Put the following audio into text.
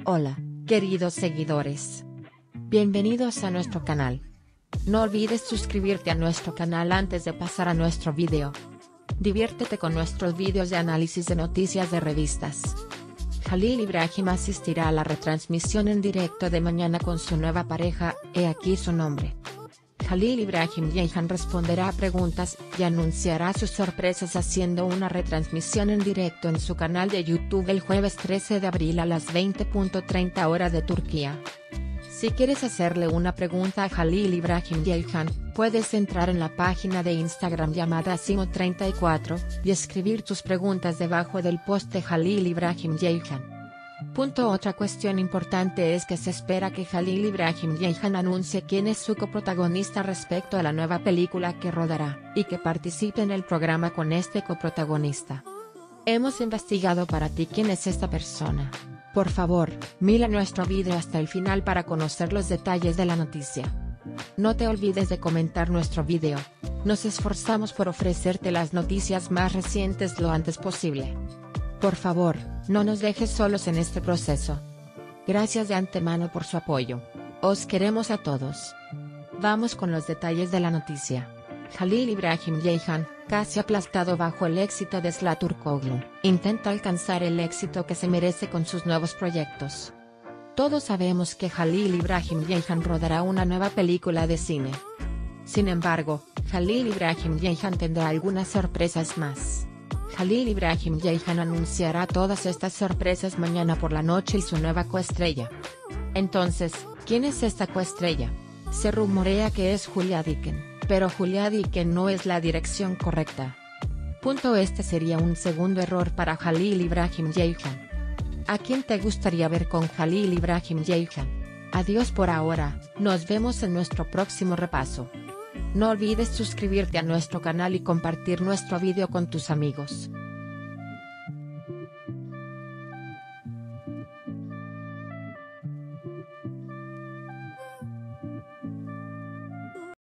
Hola, queridos seguidores. Bienvenidos a nuestro canal. No olvides suscribirte a nuestro canal antes de pasar a nuestro video. Diviértete con nuestros vídeos de análisis de noticias de revistas. Jalil Ibrahim asistirá a la retransmisión en directo de mañana con su nueva pareja, he aquí su nombre. Jalil Ibrahim Ceyhan responderá a preguntas y anunciará sus sorpresas haciendo una retransmisión en directo en su canal de YouTube el jueves 13 de abril a las 20:30 hora de Turquía. Si quieres hacerle una pregunta a Jalil Ibrahim Ceyhan, puedes entrar en la página de Instagram llamada Simo34 y escribir tus preguntas debajo del post de Jalil Ibrahim Ceyhan. Otra cuestión importante es que se espera que Jalil Ibrahim Ceyhan anuncie quién es su coprotagonista respecto a la nueva película que rodará, y que participe en el programa con este coprotagonista. Hemos investigado para ti quién es esta persona. Por favor, mira nuestro video hasta el final para conocer los detalles de la noticia. No te olvides de comentar nuestro video. Nos esforzamos por ofrecerte las noticias más recientes lo antes posible. Por favor, no nos dejes solos en este proceso. Gracias de antemano por su apoyo. Os queremos a todos. Vamos con los detalles de la noticia. Jalil Ibrahim Ceyhan, casi aplastado bajo el éxito de Sıla Türkoğlu, intenta alcanzar el éxito que se merece con sus nuevos proyectos. Todos sabemos que Jalil Ibrahim Ceyhan rodará una nueva película de cine. Sin embargo, Jalil Ibrahim Ceyhan tendrá algunas sorpresas más. Jalil Ibrahim Ceyhan anunciará todas estas sorpresas mañana por la noche y su nueva coestrella. Entonces, ¿quién es esta coestrella? Se rumorea que es Julia Diken, pero Julia Diken no es la dirección correcta. Este sería un segundo error para Jalil Ibrahim Ceyhan. ¿A quién te gustaría ver con Jalil Ibrahim Ceyhan? Adiós por ahora, nos vemos en nuestro próximo repaso. No olvides suscribirte a nuestro canal y compartir nuestro video con tus amigos.